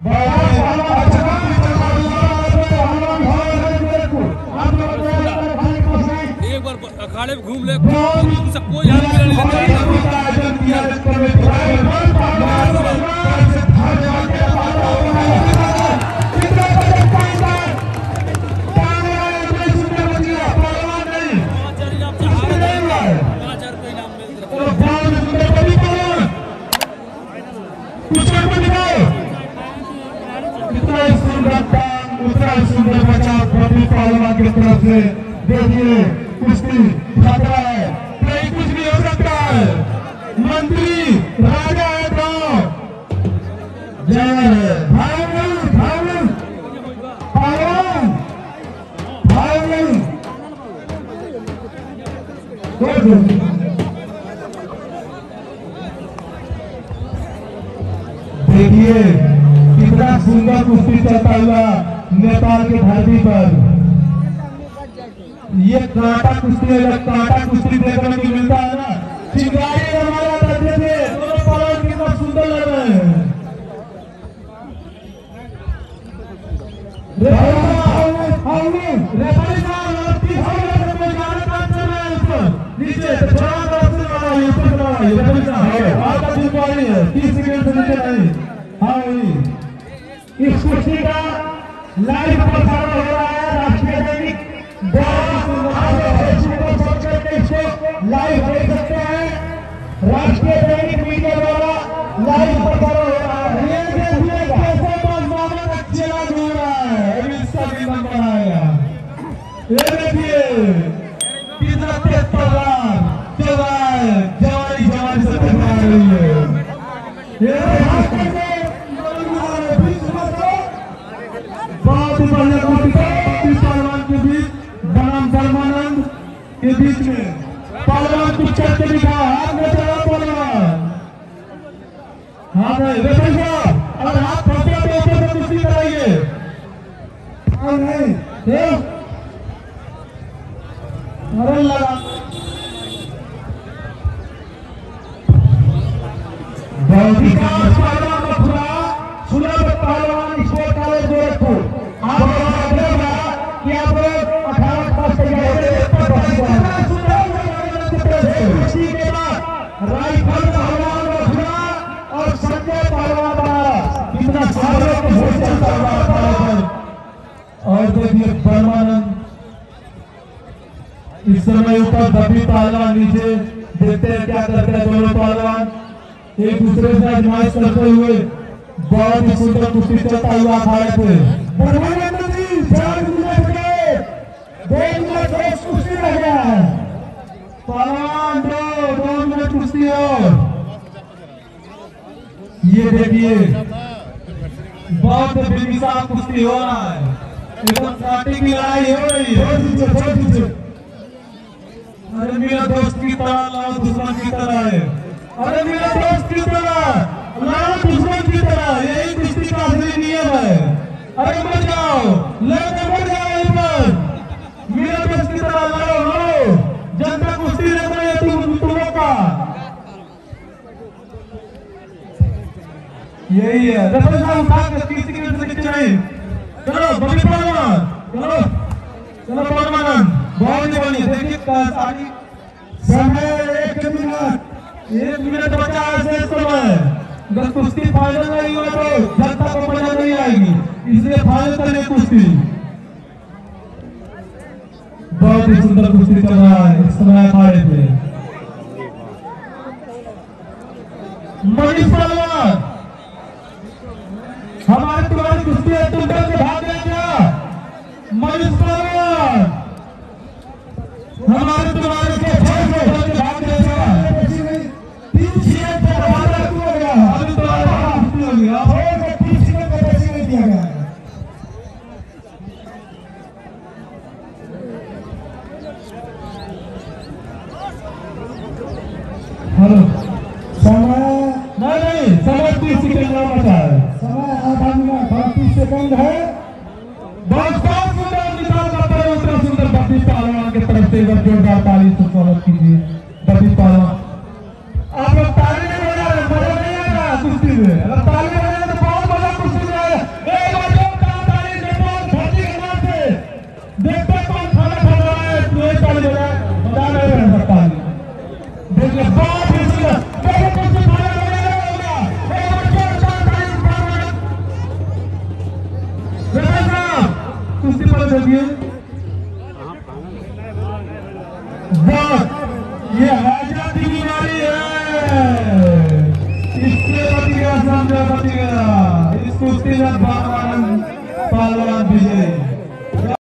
एक बार अखाड़े में घूम ले, कोई हाल पहलवान की तरफ से देखिए कुश्ती खतरा है, कहीं कुछ भी हो सकता है। मंत्री राजा है तो जय भाई भाई पहलवान भाई देखिए कितना सुंदर कुश्ती चलता हुआ नेपाल की धरती पर। ये कांटा कुश्ती है, जब कांटा कुश्ती देखने को मिलता है ना, चिंगारी हमारा करते थे, दोनों पलट कितना सुंदर लग रहे हैं। नीचे है 30 सेकंड से नीचे नहीं। हाँ इस कुश्ती का लाइव प्रसारण हो रहा है राष्ट्रीय दैनिक लाइव देख सकते हैं, राष्ट्रीय दैनिक मीडिया द्वारा लाइव प्रसारण हो रहा है। ये देखिए कैसे नौजवानों का चेला घूम रहा है, अभी इसका भी नंबर आएगा। ये देखिए कितना तेज पहलवान चल रहा है, जवानी जवानी से टकरा रही है। बहुत ही बढ़िया पहलवान के बीच बनाम धर्मानंद के बीच में पहलवान कुछ करके दिखाया, हाथ में चला पहलवान। हाँ भाई रेफरी साहब, अगर हाथ फंसे तो ऊपर से कुश्ती कराइए। अरे लगा विकास पहलवान मथुरा, सुलभ पहलवान स्पोर्ट कॉलेज गोरखपुर। आप कि आप 18 पास के बाद राइफल पहलवान मथुरा और संजय पहलवान बनारस, कितना सालों के भोज चलता हुआ। और देखिए परमानंद इस समय ऊपर, दबी पहलवान नीचे। देखते हैं क्या करते हैं दोनों पहलवान एक दूसरे से आजमाइश करते हुए। बहुत ही सुंदर कुश्ती चलता हुआ अखाड़े पे। कुश्ती रह गया है, पहलवान 2 मिनट कुश्ती और। ये देखिए बहुत बेमिसाल कुश्ती हो रहा है, एकदम कांटे की लड़ाई हो रही है। अरे मेरा दोस्त की तरह लाओ दुश्मन की तरह है, अरे मेरा दोस्त की तरह लाओ दुश्मन की तरह, यही कुश्ती का असली नियम है। अरे मर जाओ, लड़के मर जाओ यहीं पर, मेरा दोस्त की तरह लड़ो। जनता कुश्ती लग रही है तुमों का, यही है। रेफरी साहब उठा कर 30 सेकंड से नीचे नहीं। चलो बबी पहलवान, चलो चलो पहलवान, बहुत ही बढ़िया। देखिए समय 1 मिनट बचा है शेष समय। अगर कुश्ती फाइनल नहीं हुआ तो जनता को मजा नहीं आएगी, इसलिए फाइनल करने कुश्ती। बहुत ही सुंदर कुश्ती चल रहा है इस समय अखाड़े पे। मनीष पहलवान, हमारी तुम्हारी कुश्ती है, तुम डर के भाग गए क्या? मनीष पहलवान, हमारे तुम्हारे के डर के भाग गए क्या? अभी तुम्हारा कुश्ती हो गया, 30 सेकंड का पैसे नहीं दिया गया। हेलो, समय नहीं, समय 30 सेकंड का बचा है, समय आधा मिनट 32 सेकंड है। बहुत सुंदर निकाल करते हैं, उतना सुंदर बब्बी पहलवान के तरफ से जोरदार ताली से स्वागत कीजिए। बब्बी पहलवान, आप लोग ताली नहीं बजा रहे, मजा नहीं आ रहा कुश्ती में। अगर ताली बजा तो बहुत मजा कुश्ती में आएगा। चलिए। बस ये आजादी की बारी है। इससे बच गया, समझा बच गया। इस कुश्ती में पहलवान विजय।